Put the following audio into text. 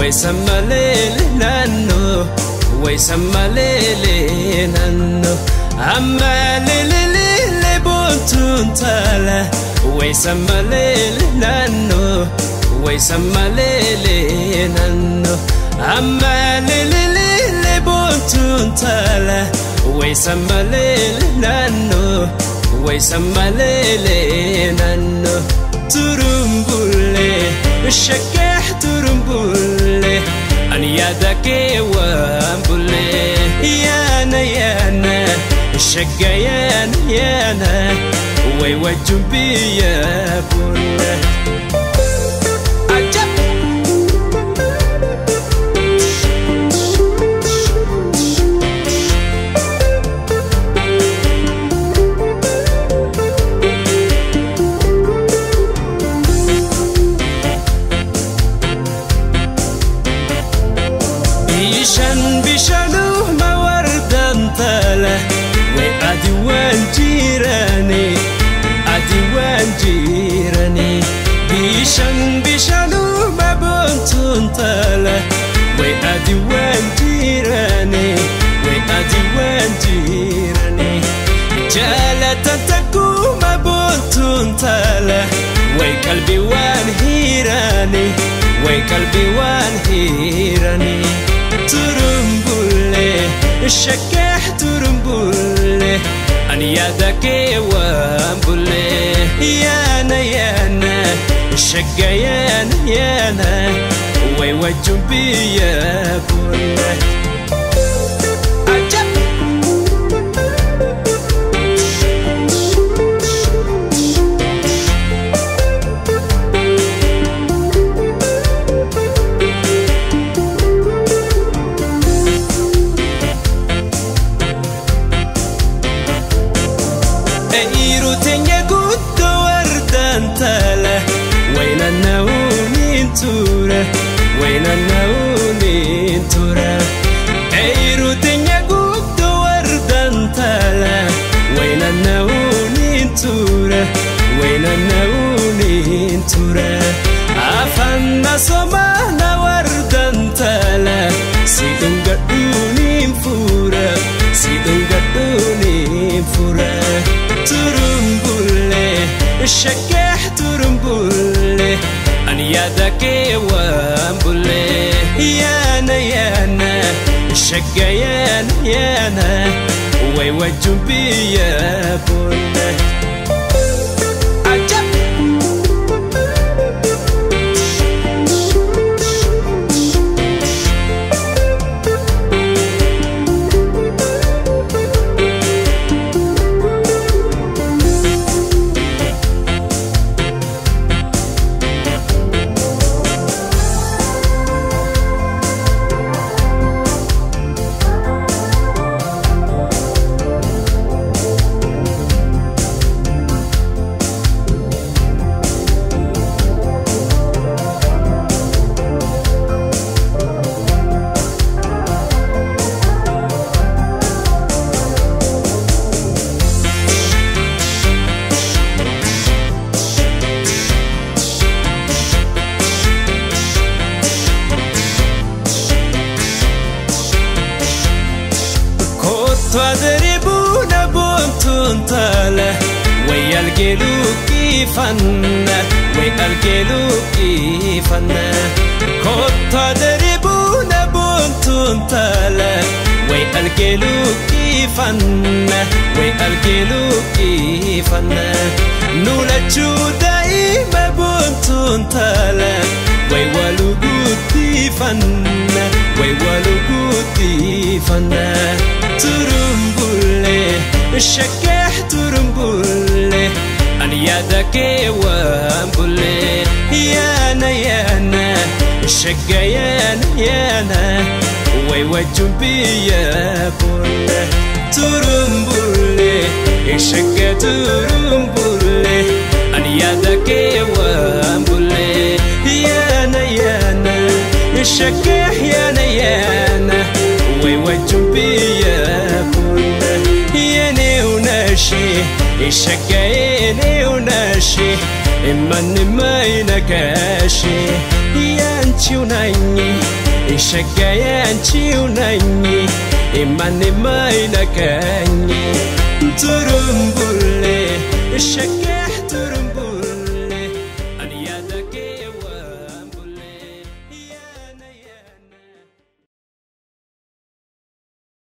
Waisamalele nano, waisamalele nano, amalele bontuntala. Waisamalele nano, waisamalele nano, amalele bontuntala. Waisamalele nano, waisamalele nano, turumbule, shakeh turumbule, ani yadake wambule, yana, shakayan, way wajumbi yabule. بشانو ما وردان تاله وأدوان جيراني بشانو ما بنتون تاله وأدوان جيراني جالة تكو ما بنتون تاله وقلبي وان هيراني turumbule, shakeh turumbule, ani yadake wambule, yana, shakayan, way wajumbi yabule. وين النونين ترى عيرو تنيا قد وردان تالا وين النونين ترى عفنا صمانا وردان تالا سيدن قدونين فورا ترمبولي الشكاح ترمبولي ani yadake wambule, yana, shakayan, way wajumbi yabule. تضربون بنتون تاله ويالجلو كيفنا تضربون بنتون تاله ويالجلو كيفنا نولجو دايما بنتون تاله ويوالو قدي فنا turumbule, shakeh turumbule, ani yadake wambule, yana, shakayan, way wajumbi yabule. Turumbule, shakeh turumbule, ani yadake wambule, yana, shakeh yana, way wajumbi yabule. Yene unashi, shakayene unashi, imani maina kashi, yan ciunani Shagayan ciunani Imani mai nakani Turumbule Shagayan